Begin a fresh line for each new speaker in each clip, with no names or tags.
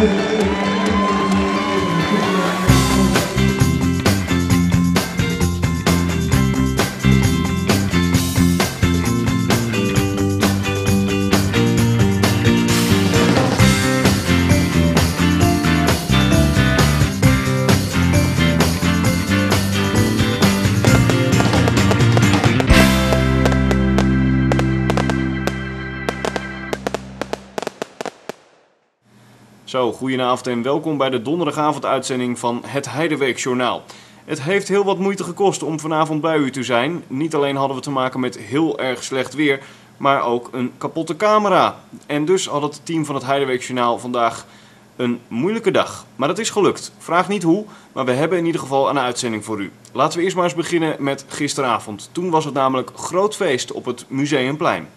Zo, goedenavond en welkom bij de donderdagavond-uitzending van het Heideweekjournaal. Het heeft heel wat moeite gekost om vanavond bij u te zijn. Niet alleen hadden we te maken met heel erg slecht weer, maar ook een kapotte camera. En dus had het team van het Heideweekjournaal vandaag een moeilijke dag. Maar dat is gelukt. Vraag niet hoe, maar we hebben in ieder geval een uitzending voor u. Laten we eerst maar eens beginnen met gisteravond. Toen was het namelijk groot feest op het Museumplein.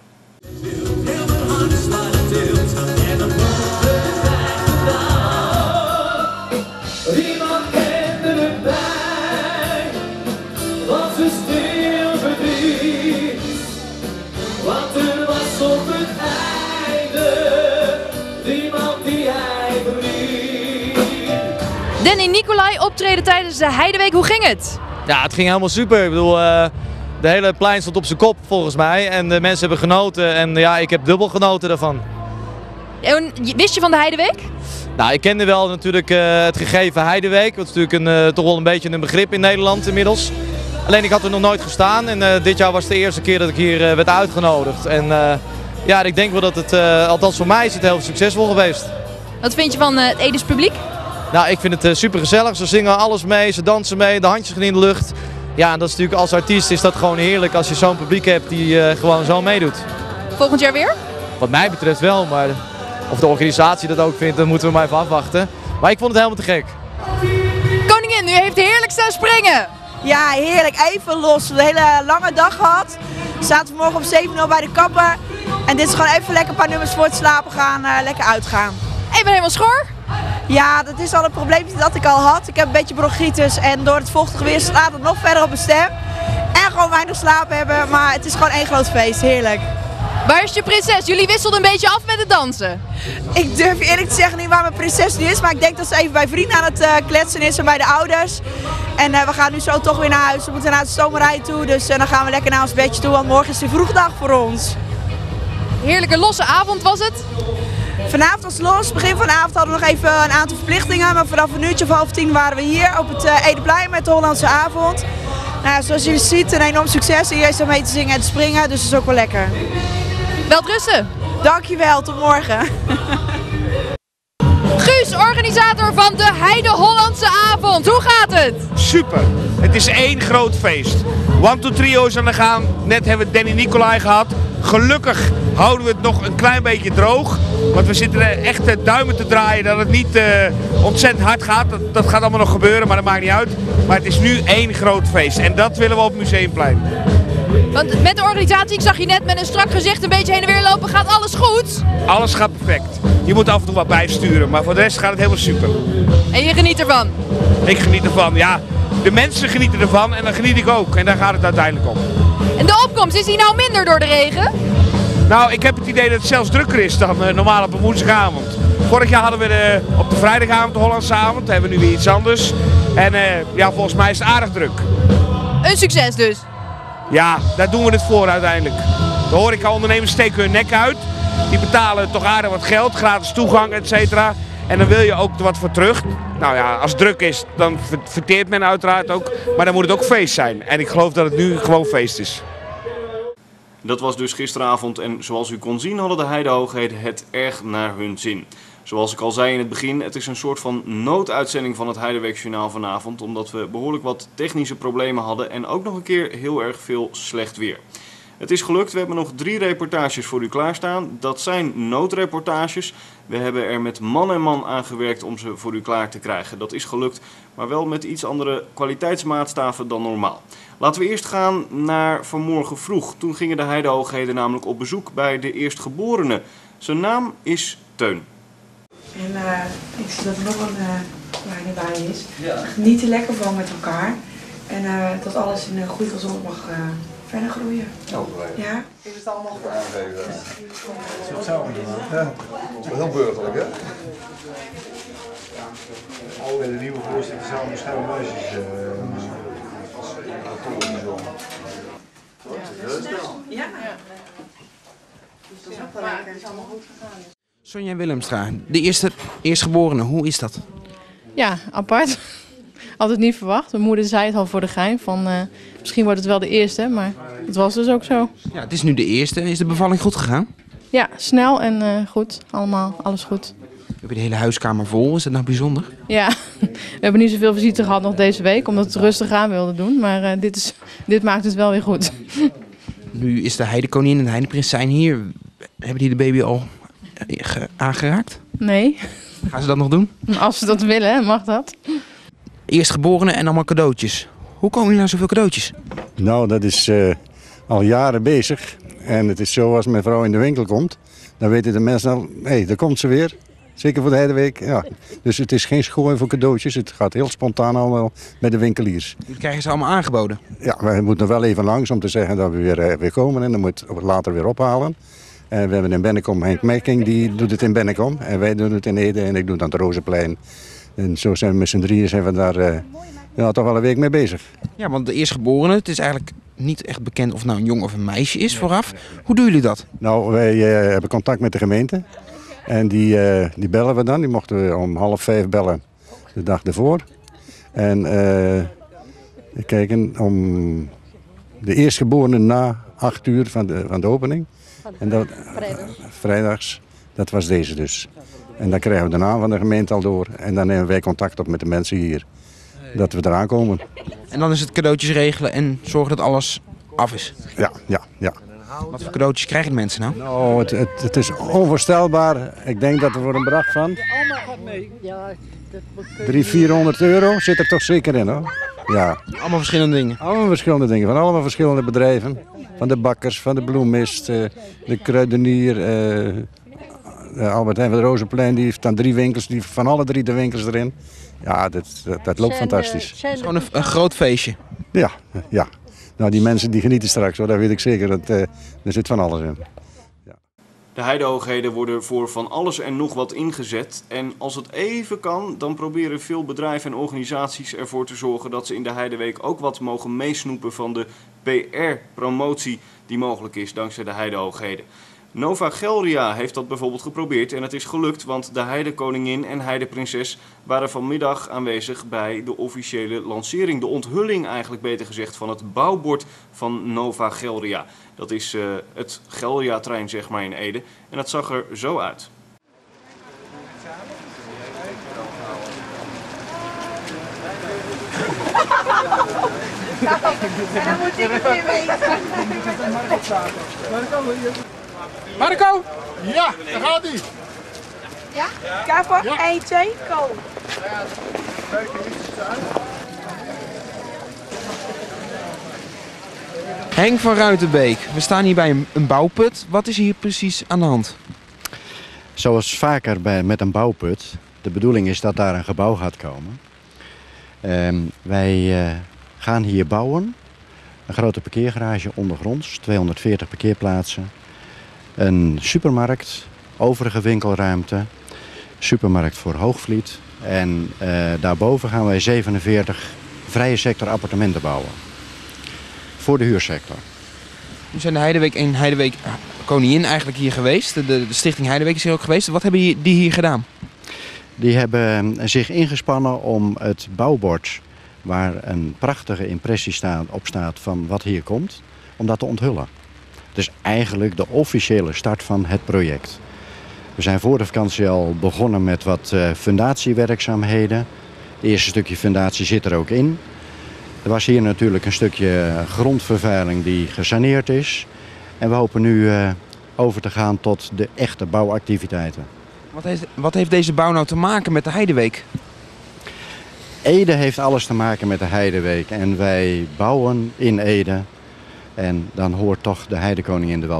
Danny Nicolai optreden tijdens de Heideweek, hoe ging het?
Ja, het ging helemaal super. Ik bedoel, de hele plein stond op zijn kop volgens mij en de mensen hebben genoten en ja, ik heb dubbel genoten daarvan.
En wist je van de Heideweek?
Nou, ik kende wel natuurlijk het gegeven Heideweek, wat is natuurlijk toch wel een beetje een begrip in Nederland inmiddels. Alleen ik had er nog nooit gestaan en dit jaar was de eerste keer dat ik hier werd uitgenodigd. En ja, ik denk wel dat het, althans voor mij is het heel succesvol geweest.
Wat vind je van het Edes publiek?
Nou, ik vind het super gezellig. Ze zingen alles mee, ze dansen mee, de handjes gaan in de lucht. Ja, en dat is natuurlijk als artiest is dat gewoon heerlijk als je zo'n publiek hebt die gewoon zo meedoet.
Volgend jaar weer?
Wat mij betreft wel, maar of de organisatie dat ook vindt, dan moeten we maar even afwachten. Maar ik vond het helemaal te gek.
Koningin, u heeft heerlijk staan springen!
Ja, heerlijk. Even los. Een hele lange dag gehad. We zaten vanmorgen om 7 uur bij de kapper. En dit is gewoon even lekker een paar nummers voor het slapen gaan, lekker uitgaan.
En je bent helemaal schor?
Ja, dat is al een probleempje dat ik al had. Ik heb een beetje bronchitis en door het vochtige weer slaat het nog verder op mijn stem. En gewoon weinig slaap hebben, maar het is gewoon één groot feest. Heerlijk.
Waar is je prinses? Jullie wisselden een beetje af met het dansen.
Ik durf eerlijk te zeggen niet waar mijn prinses nu is, maar ik denk dat ze even bij vrienden aan het kletsen is en bij de ouders. En we gaan nu zo toch weer naar huis. We moeten naar de stomerij toe, dus dan gaan we lekker naar ons bedje toe, want morgen is de vroegdag voor ons.
Heerlijke losse avond was het?
Vanavond was los. Begin van de avond hadden we nog even een aantal verplichtingen, maar vanaf een uurtje of 9:30 waren we hier op het Edeplein met de Hollandse avond. Nou, zoals jullie zien, een enorm succes. Iedereen staat mee te zingen en te springen, dus dat is ook wel lekker.
Welterusten!
Dankjewel, tot morgen.
Guus, organisator van de Heide Hollandse avond. Hoe gaat het?
Super. Het is één groot feest. 1, 2, 3 is aan de gang. Net hebben we Danny Nicolai gehad. Gelukkig houden we het nog een klein beetje droog. Want we zitten er echt duimen te draaien dat het niet ontzettend hard gaat. Dat gaat allemaal nog gebeuren, maar dat maakt niet uit. Maar het is nu één groot feest. En dat willen we op het Museumplein.
Want met de organisatie, ik zag je net met een strak gezicht een beetje heen en weer lopen. Gaat alles goed?
Alles gaat perfect. Je moet af en toe wat bijsturen, maar voor de rest gaat het helemaal super.
En je geniet ervan?
Ik geniet ervan, ja. De mensen genieten ervan en dan geniet ik ook. En daar gaat het uiteindelijk om.
En de opkomst, is die nou minder door de regen?
Nou, ik heb het idee dat het zelfs drukker is dan normaal op een woensdagavond. Vorig jaar hadden we op de vrijdagavond de Hollandse avond. Dan hebben we nu weer iets anders. En ja, volgens mij is het aardig druk.
Een succes dus?
Ja, daar doen we het voor uiteindelijk. De horecaondernemers steken hun nek uit. Die betalen toch aardig wat geld, gratis toegang, et cetera. En dan wil je ook er wat voor terug. Nou ja, als het druk is, dan verteert men uiteraard ook. Maar dan moet het ook feest zijn. En ik geloof dat het nu gewoon feest is.
Dat was dus gisteravond en zoals u kon zien hadden de Heidehoogheden het erg naar hun zin. Zoals ik al zei in het begin, het is een soort van nooduitzending van het Heideweekjournaal vanavond, omdat we behoorlijk wat technische problemen hadden en ook nog een keer heel erg veel slecht weer. Het is gelukt, we hebben nog 3 reportages voor u klaarstaan. Dat zijn noodreportages. We hebben er met man en man aan gewerkt om ze voor u klaar te krijgen. Dat is gelukt, maar wel met iets andere kwaliteitsmaatstaven dan normaal. Laten we eerst gaan naar vanmorgen vroeg. Toen gingen de Heidehoogheden namelijk op bezoek bij de eerstgeborene. Zijn naam is Teun.
En ik zie dat er nog een kleine bij is. Ja. Geniet er lekker van met elkaar. En dat alles in goede gezond mag verder groeien. Ja.
Is het allemaal goed? Ja, heel burgerlijk, hè? Bij de nieuwe voorzitter zouden beschermde meisjes
Ja. Dus dat is ook wel lekker. Het is allemaal goed gegaan.
Sonja Willemstra, de eerstgeborene, hoe is dat?
Ja, apart. Altijd niet verwacht. Mijn moeder zei het al voor de gein van misschien wordt het wel de eerste, maar het was dus ook zo.
Ja, het is nu de eerste. Is de bevalling goed gegaan?
Ja, snel en goed. Allemaal, alles goed.
Heb je de hele huiskamer vol? Is dat nou bijzonder?
Ja, we hebben niet zoveel visite gehad nog deze week, omdat we het rustig aan wilden doen. Maar dit maakt het wel weer goed.
Nu is de heidekoningin en de heideprins zijn hier. Hebben die de baby al aangeraakt?
Nee,
Gaan ze dat nog doen?
als ze dat willen, mag dat.
Eerstgeborene en allemaal cadeautjes. Hoe komen jullie nou zoveel cadeautjes?
Nou, dat is al jaren bezig. En het is zo, als mijn vrouw in de winkel komt, dan weten de mensen al, hé, daar komt ze weer. Zeker voor de hele week. Ja. Dus het is geen schooi voor cadeautjes. Het gaat heel spontaan allemaal bij de winkeliers.
Jullie krijgen ze allemaal aangeboden.
Ja, wij moeten wel even langs om te zeggen dat we weer komen. En dan moet we later weer ophalen. En we hebben in Bennekom Henk Mekking, die doet het in Bennekom. En wij doen het in Ede en ik doe het aan het Rozenplein. En zo zijn we met z'n drieën zijn we daar toch wel een week mee bezig.
Ja, want de eerstgeborene, het is eigenlijk niet echt bekend of het nou een jongen of een meisje is vooraf. Hoe doen jullie dat?
Nou, wij hebben contact met de gemeente. En die bellen we dan. Die mochten we om 4:30 bellen de dag ervoor. En kijken om de eerstgeborene na 8:00 van de opening. En dat, vrijdags, dat was deze dus. En dan krijgen we de naam van de gemeente al door. En dan nemen wij contact op met de mensen hier. Dat we eraan komen.
En dan is het cadeautjes regelen en zorgen dat alles af is.
Ja.
Wat voor cadeautjes krijgen de mensen nou?
Nou, het is onvoorstelbaar. Ik denk dat er voor een bedrag van 300-400 euro zit er toch zeker in, hoor. Ja.
Allemaal verschillende dingen.
Allemaal verschillende dingen, van allemaal verschillende bedrijven. Van de bakkers, van de bloemist, de kruidenier, Albert Heijn van de Rozenplein, die heeft dan 3 winkels, die van alle 3 de winkels erin. Ja, dat loopt fantastisch.
Het is gewoon een groot feestje.
Ja. Nou, die mensen die genieten straks, hoor, dat weet ik zeker. Er zit van alles in.
De heidehoogheden worden voor van alles en nog wat ingezet. En als het even kan, dan proberen veel bedrijven en organisaties ervoor te zorgen dat ze in de Heideweek ook wat mogen meesnoepen van de PR-promotie die mogelijk is dankzij de heidehoogheden. Nova Gelria heeft dat bijvoorbeeld geprobeerd en het is gelukt, want de heidekoningin en heideprinses waren vanmiddag aanwezig bij de officiële lancering, de onthulling eigenlijk beter gezegd, van het bouwbord van Nova Gelria. Dat is het Gelria-trein zeg maar in Ede en dat zag er zo uit.
Dan moet ik het weer weten.
Marco? Ja, daar gaat hij.
Ja? Kaper, 1, 2, go.
Henk van Ruitenbeek, we staan hier bij een bouwput. Wat is hier precies aan de hand?
Zoals vaker met een bouwput, de bedoeling is dat daar een gebouw gaat komen. Wij gaan hier bouwen. Een grote parkeergarage ondergronds, 240 parkeerplaatsen. Een supermarkt, overige winkelruimte, supermarkt voor Hoogvliet. En daarboven gaan wij 47 vrije sector appartementen bouwen. Voor de huursector.
Nu zijn de Heideweek en Heideweek Koningin eigenlijk hier geweest. De stichting Heideweek is hier ook geweest. Wat hebben die hier gedaan?
Die hebben zich ingespannen om het bouwbord, waar een prachtige impressie op staat van wat hier komt, om dat te onthullen. Dus eigenlijk de officiële start van het project. We zijn voor de vakantie al begonnen met wat fundatiewerkzaamheden. Het eerste stukje fundatie zit er ook in. Er was hier natuurlijk een stukje grondvervuiling die gesaneerd is. En we hopen nu over te gaan tot de echte bouwactiviteiten.
Wat heeft deze bouw nou te maken met de Heideweek?
Ede heeft alles te maken met de Heideweek. En wij bouwen in Ede. En dan hoort toch de heidekoningin er wel bij.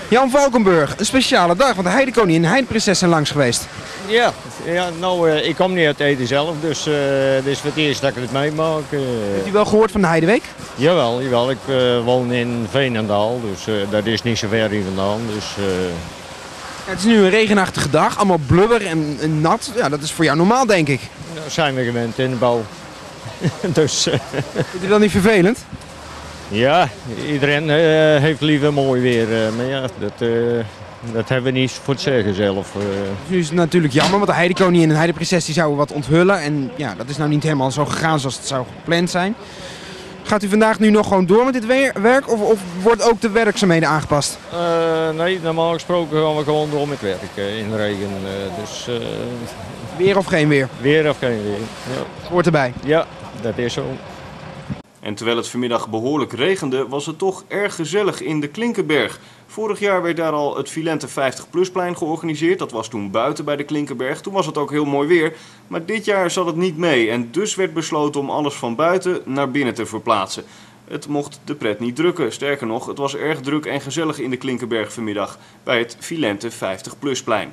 Jan Valkenburg, een speciale dag, want de heidekoningin en heideprinses zijn langs geweest.
Ja, nou, ik kom niet uit Ede zelf, dus dit is voor het eerst dat ik het meemaak.
Heeft u wel gehoord van de Heideweek?
Jawel, ik woon in Veenendaal, dus dat is niet zo ver hier vandaan. Dus,
Ja, het is nu een regenachtige dag, allemaal blubber en nat. Ja, dat is voor jou normaal, denk ik.
nou zijn we gewend in de bouw. Dus,
Vindt u dat niet vervelend?
ja, iedereen heeft liever mooi weer, maar ja, dat hebben we niet voor het zeggen zelf.
Nu is het natuurlijk jammer, want de heidekoningin en heideprinses die zouden wat onthullen. En ja, dat is nou niet helemaal zo gegaan zoals het zou gepland zijn. Gaat u vandaag nu nog gewoon door met dit werk of wordt ook de werkzaamheden aangepast?
Nee, normaal gesproken gaan we gewoon door met werk in de regen. Dus,
weer of geen weer?
Weer of geen weer, ja.
Hoort erbij?
Ja, dat is zo.
En terwijl het vanmiddag behoorlijk regende, was het toch erg gezellig in de Klinkenberg. Vorig jaar werd daar al het Filente 50-plusplein georganiseerd. Dat was toen buiten bij de Klinkenberg. Toen was het ook heel mooi weer. Maar dit jaar zat het niet mee. En dus werd besloten om alles van buiten naar binnen te verplaatsen. Het mocht de pret niet drukken. Sterker nog, het was erg druk en gezellig in de Klinkenberg vanmiddag bij het Filente 50-plusplein.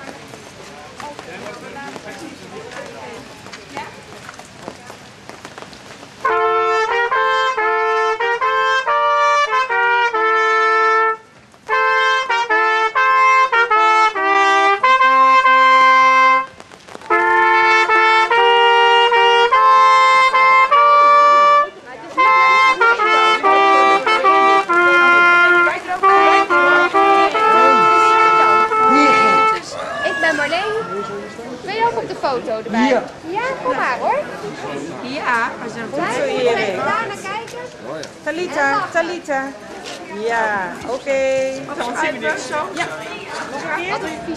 Ben je ook op de foto erbij? Ja. Ja, kom maar hoor.
Ja, we zijn goed zo
Even
hier.
daar naar kijken.
Talita, Talita. Ja, oké. Nog even zo. Ja.
Wat een vies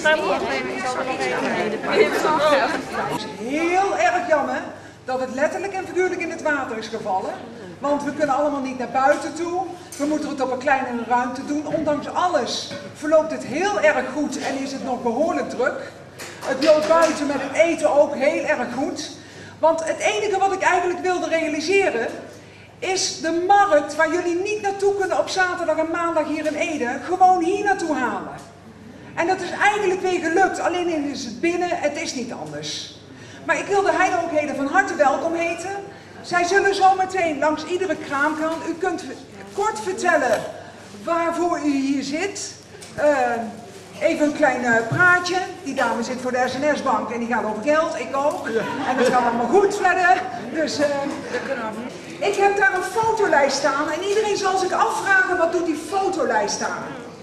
Het is heel erg jammer dat het letterlijk en figuurlijk in het water is gevallen. Want we kunnen allemaal niet naar buiten toe. We moeten het op een kleinere ruimte doen. Ondanks alles verloopt het heel erg goed en is het nog behoorlijk druk. Het loopt buiten met het eten ook heel erg goed. Want het enige wat ik eigenlijk wilde realiseren is de markt waar jullie niet naartoe kunnen op zaterdag en maandag hier in Ede, gewoon hier naartoe halen. En dat is eigenlijk weer gelukt, alleen is het binnen, het is niet anders. Maar ik wil de heidehoogheden van harte welkom heten. Zij zullen zo meteen langs iedere kraam gaan. U kunt kort vertellen waarvoor u hier zit. Even een klein praatje. Die dame zit voor de SNS-bank en die gaat over geld, ik ook. En dat gaat allemaal goed verder. Dus ik heb daar een fotolijst staan en iedereen zal zich afvragen wat doet die fotolijst aan.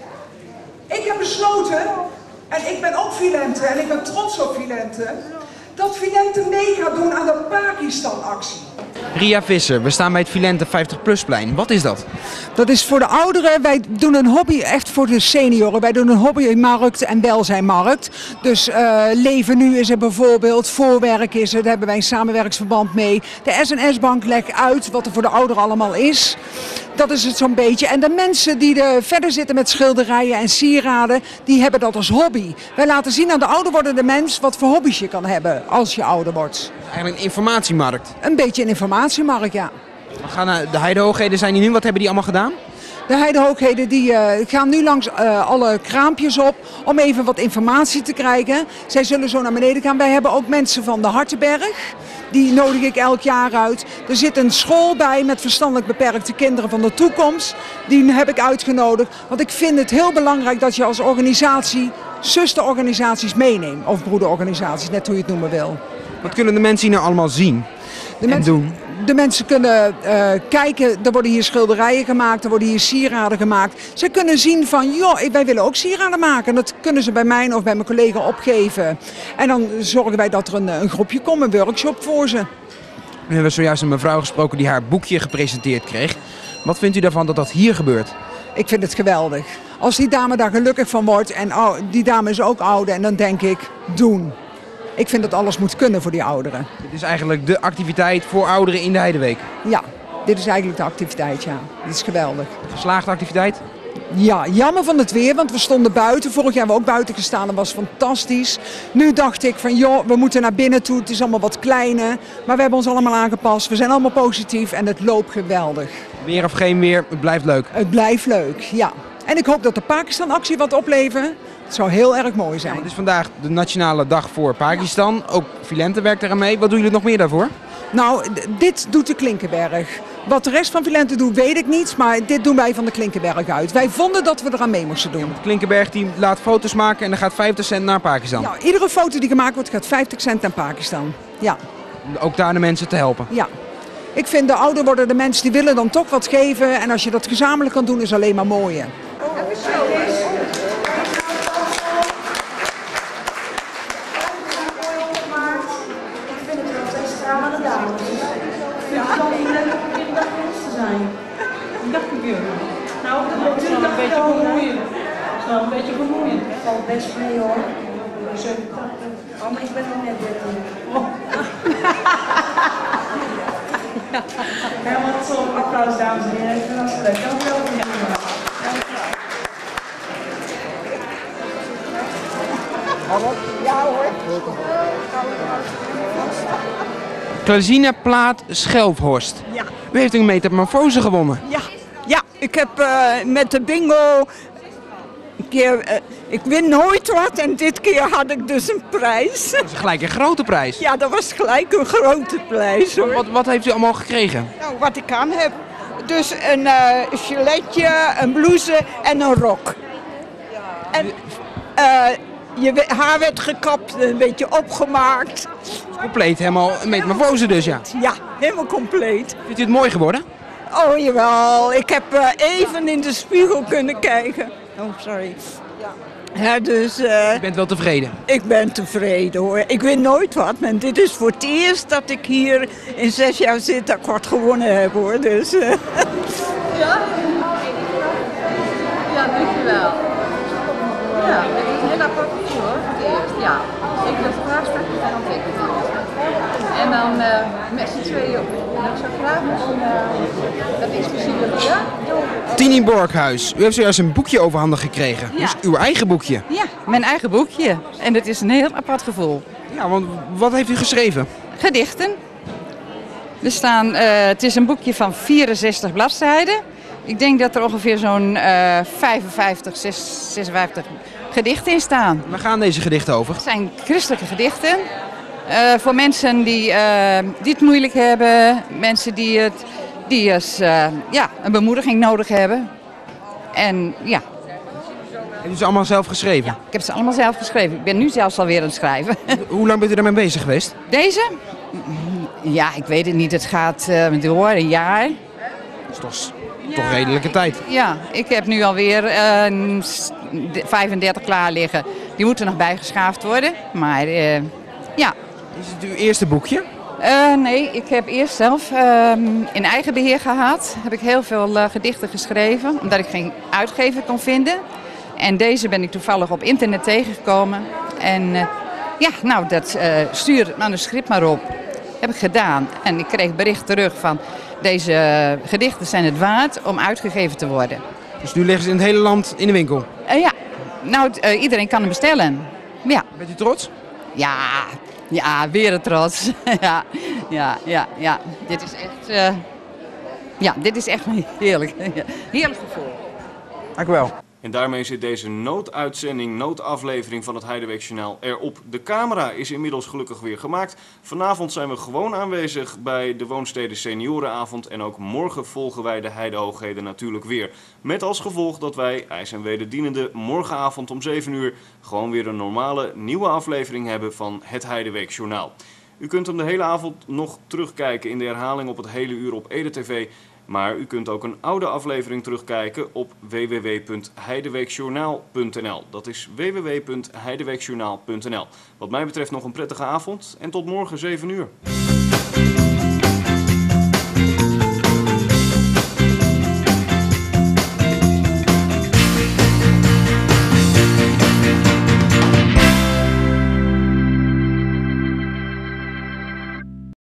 Ik heb besloten, en ik ben ook Filente en ik ben trots op Filente, dat Filente mee gaat doen aan de Pakistan-actie.
Ria Visser, we staan bij het Filente 50-plusplein. Wat is dat?
Dat is voor de ouderen. Wij doen een hobby echt voor de senioren. Wij doen een hobbymarkt en welzijnmarkt. Dus Leven Nu is er bijvoorbeeld, Voorwerk is er, daar hebben wij een samenwerkingsverband mee. De SNS-bank legt uit wat er voor de ouderen allemaal is. Dat is het zo'n beetje. En de mensen die er verder zitten met schilderijen en sieraden, die hebben dat als hobby. Wij laten zien aan de ouder wordende mens wat voor hobby's je kan hebben als je ouder wordt.
Eigenlijk een informatiemarkt.
Een beetje een informatiemarkt, ja.
We gaan naar de heidehoogheden zijn die nu. Wat hebben die allemaal gedaan?
De heidehoogheden die gaan nu langs alle kraampjes op om even wat informatie te krijgen. Zij zullen zo naar beneden gaan. Wij hebben ook mensen van de Hartenberg. Die nodig ik elk jaar uit. Er zit een school bij met verstandelijk beperkte kinderen van de toekomst. Die heb ik uitgenodigd. Want ik vind het heel belangrijk dat je als organisatie zusterorganisaties meeneemt. Of broederorganisaties, net hoe je het noemen wil.
Wat kunnen de mensen hier nou allemaal zien en doen?
De mensen kunnen kijken, er worden hier schilderijen gemaakt, er worden hier sieraden gemaakt. Ze kunnen zien van, joh, wij willen ook sieraden maken. Dat kunnen ze bij mij of bij mijn collega opgeven. En dan zorgen wij dat er een groepje komt, een workshop voor ze.
We hebben zojuist een mevrouw gesproken die haar boekje gepresenteerd kreeg. Wat vindt u daarvan dat dat hier gebeurt?
Ik vind het geweldig. Als die dame daar gelukkig van wordt en die dame is ook ouder en dan denk ik, doen. Ik vind dat alles moet kunnen voor die ouderen.
Dit is eigenlijk de activiteit voor ouderen in de Heideweek?
Ja, dit is eigenlijk de activiteit, ja. Dit is geweldig.
Geslaagde activiteit?
Ja, jammer van het weer, want we stonden buiten. Vorig jaar hebben we ook buiten gestaan, dat was fantastisch. Nu dacht ik van, joh, we moeten naar binnen toe. Het is allemaal wat kleiner, maar we hebben ons allemaal aangepast. We zijn allemaal positief en het loopt geweldig.
Weer of geen weer, het blijft leuk?
Het blijft leuk, ja. En ik hoop dat de Pakistan-actie wat oplevert. Het zou heel erg mooi
Ja,
zijn.
het is vandaag de nationale dag voor Pakistan. Ook Vilente werkt eraan mee. Wat doen jullie nog meer daarvoor?
Nou, dit doet de Klinkenberg. Wat de rest van Vilente doet, weet ik niet. Maar dit doen wij van de Klinkenberg uit. Wij vonden dat we eraan mee moesten doen.
Klinkenberg die laat foto's maken en dan gaat 50 cent naar Pakistan.
Ja, iedere foto die gemaakt wordt, gaat 50 cent naar Pakistan. Ja.
Ook daar de mensen te helpen.
Ja. Ik vind de ouder worden de mensen die willen dan toch wat geven. En als je dat gezamenlijk kan doen, is alleen maar mooi.
Nou, dat is wel een beetje vermoeiend. Dat is wel een beetje vermoeiend. Het valt best mee hoor. 87. Oh, maar ik ben nog net 13. Oh. Ja, wat zo'n applaus, dames en heren. Ik vind dat leuk. Dank u wel voor jullie.
Ja hoor.
Klazina Plaat Schelfhorst.
Ja.
U heeft een metamorfose gewonnen.
Ja, ik heb met de bingo een keer, ik win nooit wat en dit keer had ik dus een prijs.
Dat is gelijk een grote prijs.
Ja, dat was gelijk een grote prijs hoor.
Wat heeft u allemaal gekregen?
Nou, wat ik aan heb. Dus een giletje, een blouse en een rok. En je haar werd gekapt, een beetje opgemaakt.
Compleet, helemaal een metamorfose dus, ja.
Ja, helemaal compleet.
Vindt u het mooi geworden?
Oh jawel, ik heb even in de spiegel kunnen kijken. Oh, sorry. Ja, dus,
U bent wel tevreden?
Ik ben tevreden hoor. Ik weet nooit wat, maar dit is voor het eerst dat ik hier in 6 jaar zit dat ik wat gewonnen heb hoor. Dus,
Ja? Ja, dankjewel. Ja, het is een heel apart gevoel hoor, voor het eerst. Ja, ik wil graag starten van ontwikkeling. En dan met z'n tweeën op. En ik zou graag dat exclusieve ja.
Tini Borghuis, u heeft zojuist een boekje overhandig gekregen.
Ja.
Dus uw eigen boekje.
Ja, mijn eigen boekje. En dat is een heel apart gevoel.
Ja, want wat heeft u geschreven?
Gedichten. Er staan, het is een boekje van 64 bladzijden. Ik denk dat er ongeveer zo'n 55, 56 gedichten in staan.
Waar gaan deze gedichten over?
Het zijn christelijke gedichten. Voor mensen die het moeilijk hebben. Mensen die een bemoediging nodig hebben. En ja.
Heeft u ze allemaal zelf geschreven?
Ja, ik heb ze allemaal zelf geschreven. Ik ben nu zelfs alweer aan het schrijven.
Hoe lang bent u daarmee bezig geweest?
Deze? Ja, ik weet het niet. Het gaat door een jaar.
Dat is toch redelijke tijd.
Ja, ik heb nu alweer 35 klaar liggen. Die moeten nog bijgeschaafd worden. Maar ja.
Is het uw eerste boekje?
Nee, ik heb eerst zelf in eigen beheer gehad. Heb ik heel veel gedichten geschreven, omdat ik geen uitgever kon vinden. En deze ben ik toevallig op internet tegengekomen. En ja, nou, stuur het manuscript maar op. Heb ik gedaan. En ik kreeg bericht terug van deze gedichten zijn het waard om uitgegeven te worden.
Dus nu liggen ze in het hele land in de winkel?
Ja, nou, iedereen kan hem bestellen. Ja.
Bent u trots?
Ja, weer trots. ja. Dit is echt, dit is echt een heerlijk gevoel.
Dank u wel.
En daarmee zit deze noodaflevering van het Heideweekjournaal erop. De camera is inmiddels gelukkig weer gemaakt. Vanavond zijn we gewoon aanwezig bij de Woonstede Seniorenavond. En ook morgen volgen wij de Heidehoogheden natuurlijk weer. Met als gevolg dat wij, ijs en wederdienende, morgenavond om 7 uur... gewoon weer een normale nieuwe aflevering hebben van het Heideweekjournaal. U kunt hem de hele avond nog terugkijken in de herhaling op het hele uur op Ede TV... Maar u kunt ook een oude aflevering terugkijken op www.heideweekjournaal.nl. Dat is www.heideweekjournaal.nl. Wat mij betreft nog een prettige avond en tot morgen 7 uur.